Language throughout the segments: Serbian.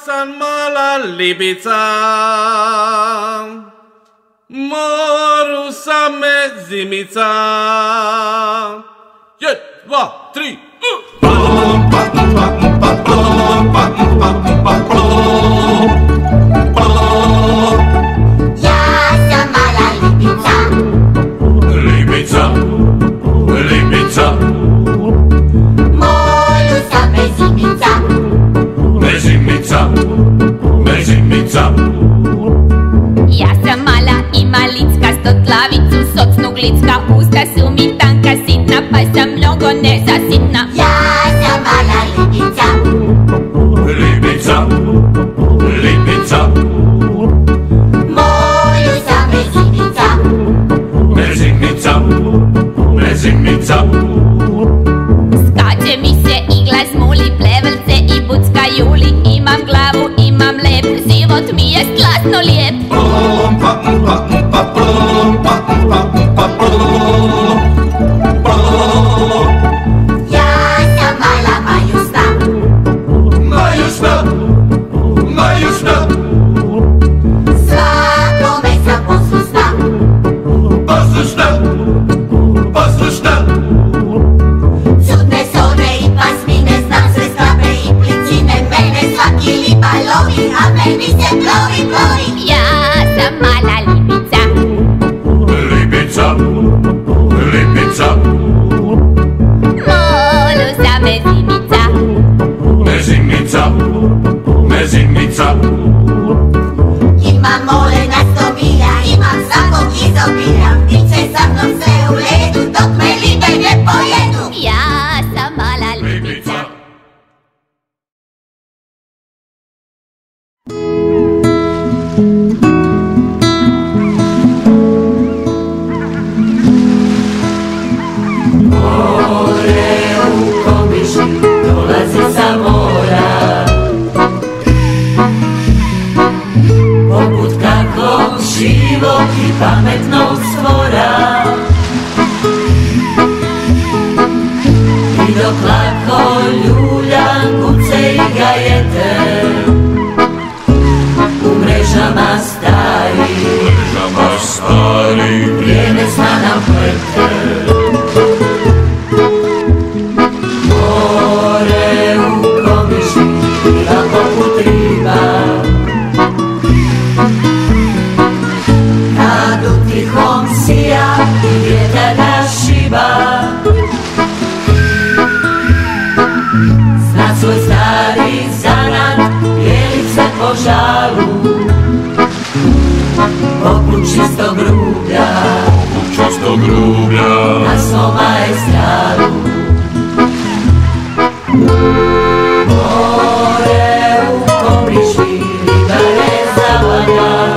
sam mala libica, moru sam mezimica. 1, 2, 3. Ja sam mala libica, Libica, libica, moru sam mezimica, mezimica, mezimica. Ja sam mala i malicka, stotlavicu, socnu glicka, usta su mi tanka, sitna, pa sam mnogo nezasitna. ja sam mala libica, Libica, libica, moru sam mezimica, mezimica, mezimica. Skače mi se igla smuli, plevelce i bucka juli, imam glavu, imam lep, život mi je slasno lijep. ja sam mala majusna, Majušna, majušna, svakome sam poslušna, poslušna, poslušna. čudne zore i pasmine, znam sve skape i plicine, mene svaki lipa lovi, a meni se plovi, plovi. Ja sam mala libica, Libica, libica, moru sam mezimica, mezimica, mezimica. Imam more na 100 milja, imam svakog izobilja, bit će sa mnom sve u redu, dok me libe ne pojedu. ja sam mala libica. Libica. Dolazi sa mora, poput kakvog živog i pametnog stvora. I dok lako ljuljan kuce i gajete, u mrežama stari, vrijeme sna nam plete. More u Komiži bila poput riba, kad u tihom sija i vjetar nas šiba. Zna svoj stari zanat, bijelice po žalu, poput čistog rublja, Čistog rublja, na svom maestralu. More u Komiži ribare zavanja,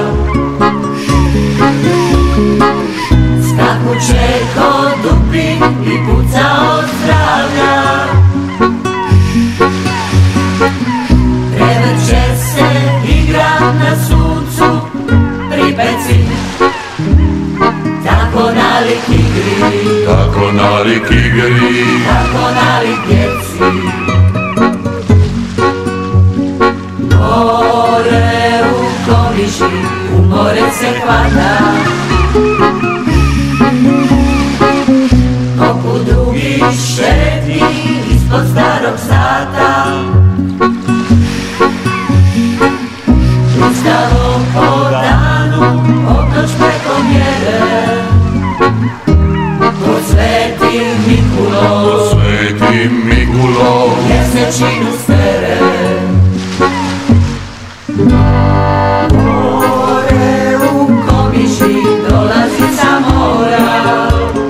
skakuće ko dupi i puca od zdravlja. Prevrće se igra na suncu pripeci, tako nalik igri, tako nalik igri. tako nalik djeci. More u Komiži, u more se hvata, poput drugih šetni ispod starog sata. Ustalo po danu, obnoć preko mjere, pod svetim Mikulom, Sveti Mikulo, mjesečinu stere. More u Komiži dolazi sa mora,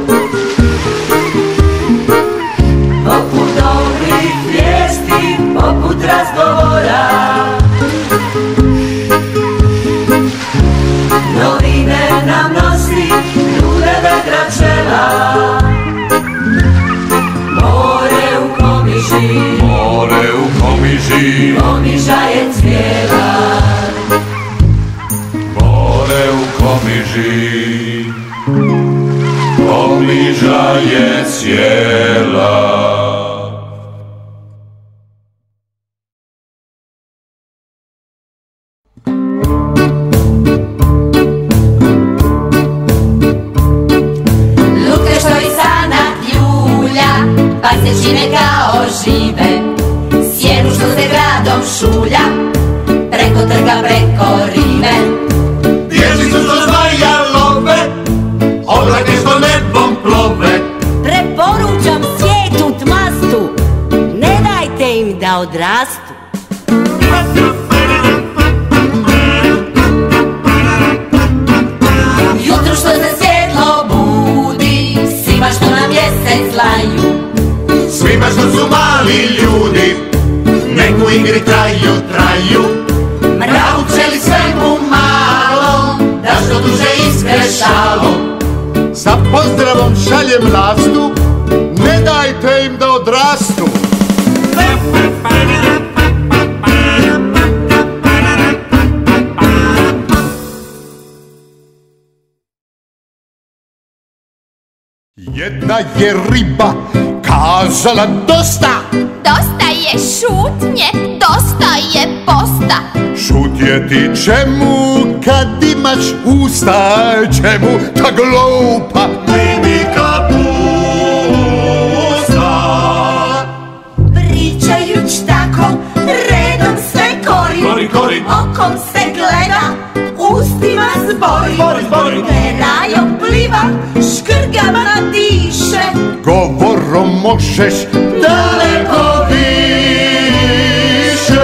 poput dobrih vijesti, poput razgovora. Novine nam nosi ljude vedra čela. More u Komiži, more u Komiži, Komiža je cijela. more u Komiži, Komiža je cijela. Lutke što i zanat ljulja, pa se čine kao žive. Sjenu što se gradom šulja, preko trga, preko rive. Dječicu što zvaja love, oblake što nebom plove. Preporučam svijetu tmastu, ne dajte im da odrastu. Jutro što se svjetlo budi, svima što na mjesec laju. Svima što su mali ljudi, neku igri traju, traju. Naučili svemu malo, da što duže iskre šalo. Sa pozdravom šaljem lastu, ne dajte im da odrastu. Jedna je riba kazala dosta. Dosta je šutnje, dosta je posta. Šutjeti čemu kad imaš usta, čemu ta glupa mimika pusta. Pričajuć tako, redom sve kori, Kori. okom se gleda, ustima zbori, perajom pliva, škrgama diše. Govorom možeš daleko više.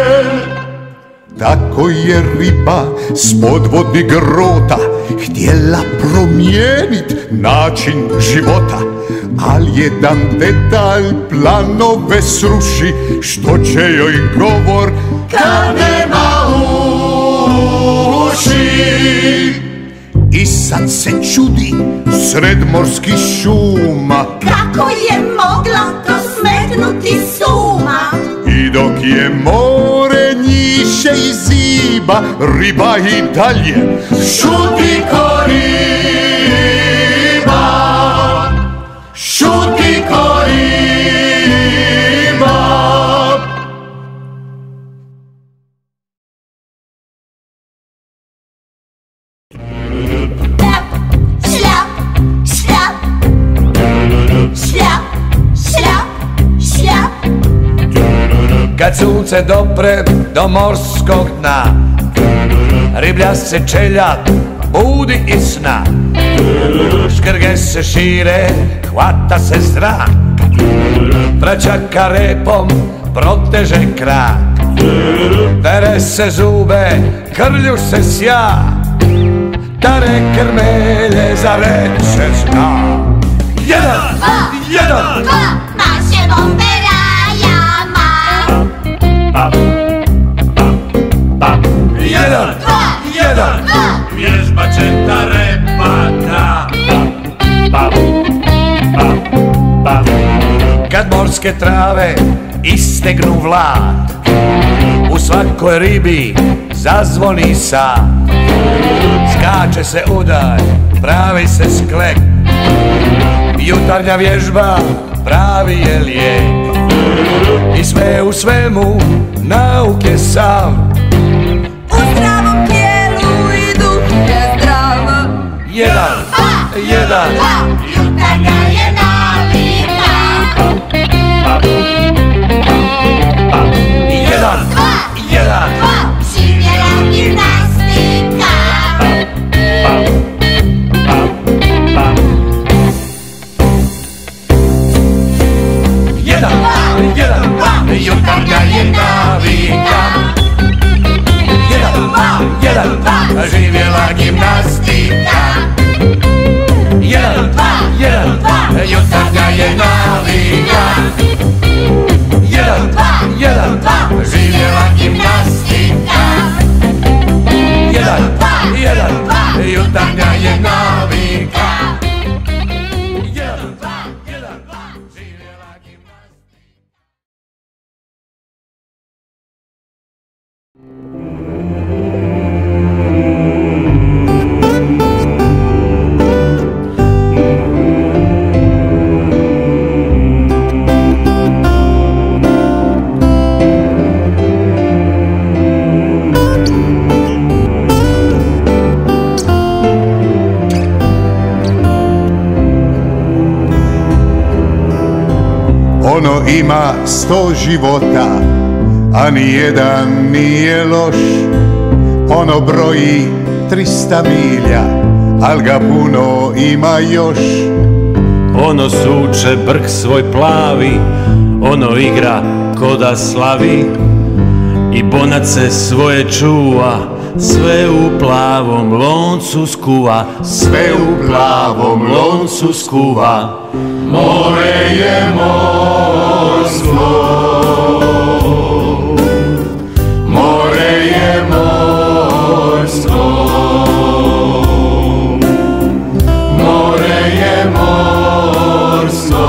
Tako je riba s podvodnih grota htjela promijenit način života, al jedan detalj planove sruši, što će joj govor kad nema uši. I sad se čudi sred morskih šuma, Kako je mogla to smetnuti suma? i dok je more njiše i ziba, riba i dalje šuti ko riba. Šuti ko riba. Šljap, šljap, šljap, šljap, šljap. Kad sunce dopre do morskog dna, riblja se čeljad budi iz sna. Škrge se šire, hvata se zrak, praćaka repom proteže krak. Tere se zube, krlju se sja, tare krmelje zareče zna. Jedan, jedan, Maše bomberajama. jedan, jedan. Vježba će ta repata. Kad morske trave istegnu vlad, u svakoj ribi zazvoni sat. Skače se udaj, pravi se sklek, jutarnja vježba pravi je lijek. I sve u svemu nauke sam, U zdravom tijelu i duh je zdrava. jedan, jedan. Jutarnja je navika. Jedan, jedan. Živjela gimnastika. Jedan, jedan. Jutarnja je navika. Jedan, jedan. Živjela gimnastika. Jedan, ima 100 života, a nijedan nije loš. Ono broji 300 milja, al ga puno ima još. Ono suče brk svoj plavi, ono igra ko da slavi i bonace svoje čuva, sve u plavom loncu skuva, sve u plavom loncu skuva. More je morsko, more je morsko, more je morsko,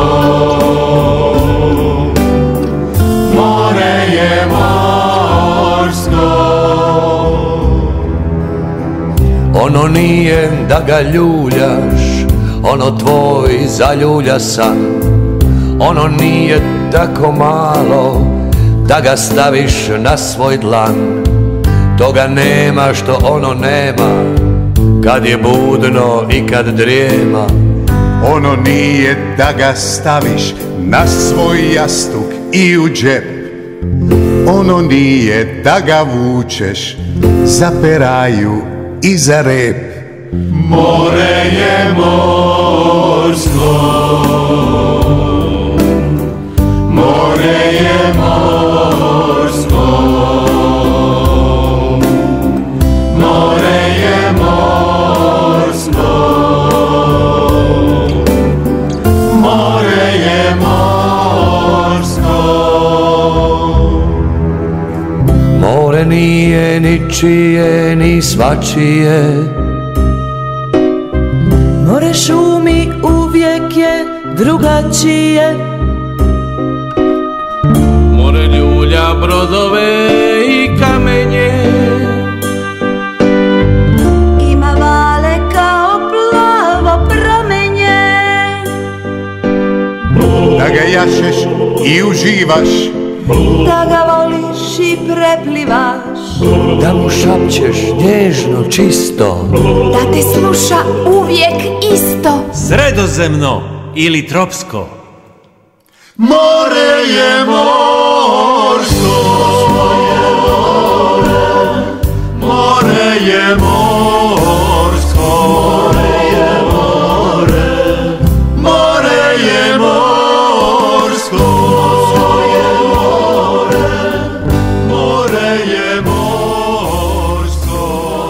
more je morsko. Ono nije da ga ljuljaš, ono tvoj zaljulja san. Ono nije tako malo da ga staviš na svoj dlan. Toga nema što ono nema, kad je budno i kad drijema. Ono nije da ga staviš na svoj jastuk i u džep. Ono nije da ga vučeš za peraju i za rep. More je morsko, more je morsko, more je morsko, more je morsko. More nije ničije ni svačije. More šumi uvijek je drugačije. More ljulja brodove i kamenje, Ima vale kao plavo pramenje. Da ga jašeš i uživaš, Da ga voliš i preplivaš. Da mu šapćeš nježno čisto, Da te sluša uvijek isto. sredozemno ili tropsko. More je morsko, more je morsko, more je more, more je morsko, more je morsko.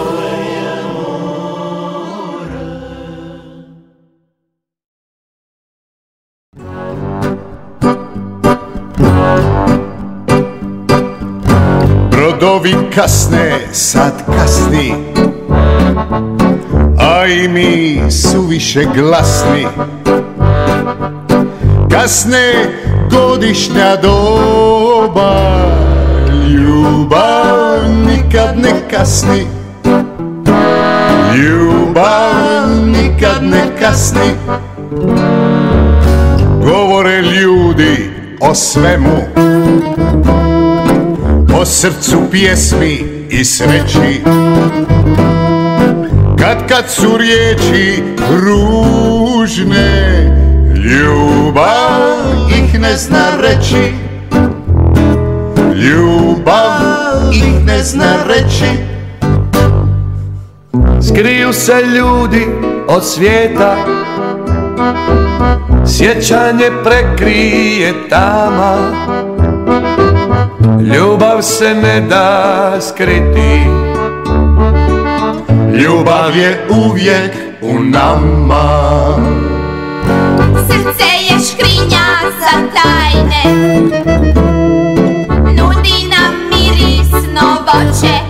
brodovi kasne, sad kasni, a i mi suviše glasni. Kasne godišnja doba, ljubav nikad ne kasni. Ljubav nikad ne kasni. Govore ljudi o svemu, o srcu pjesmi i sreći. Kad su riječi ružne, ljubav ih ne zna reći. Ljubav ih ne zna reći. skriju se ljudi od svijeta, sjećanje prekrije tama. Ljubav se ne da skriti, Ljubav je uvijek u nama. Srce je škrinja za tajne, nudi nam mirisno voće.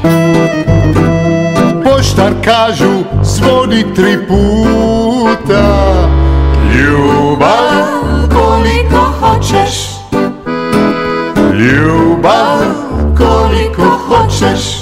Poštar kažu zvoni 3 puta. Ljubav koliko hoćeš, ljubav koliko hoćeš.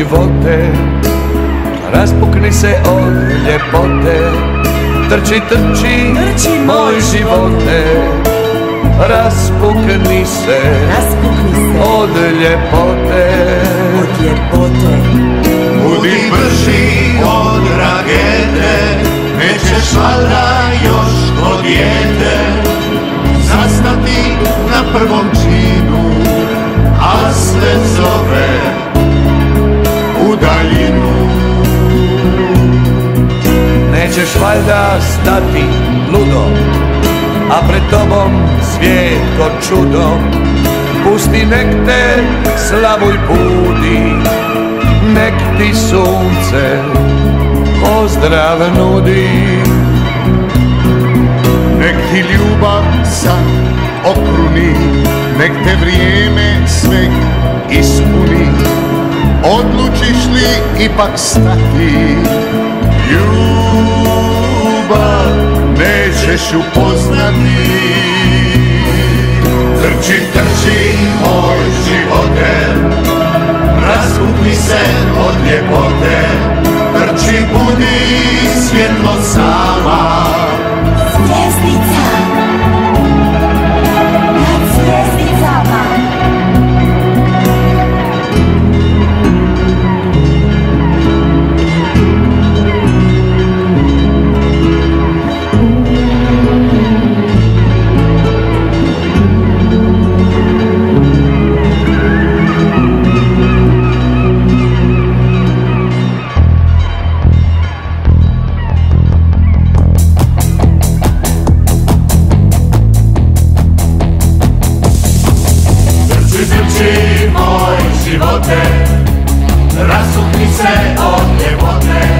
živote, raspukni se od ljepote. Trči, trči, moj živote, raspukni se od ljepote. Budi brži od ragete, nećeš valjda još ko dijete zastati na prvom činu, a sve zove u daljinu. Nećeš valjda stati ludo, a pred tobom svijet ko čudo. Pusti nek te slavuj budi, nek ti sunce pozdrav nudi. Nek ti ljubav san okruni, nek te vrijeme sve ispuni. Odlučiš li ipak stati, ljubav nećeš upoznati. Trči, trči, moj živote, raspukni se od ljepote. Trči, budi svjetlo sama, Zvjezdica nad zvijezdicama. živote, rasukni se od ljepote.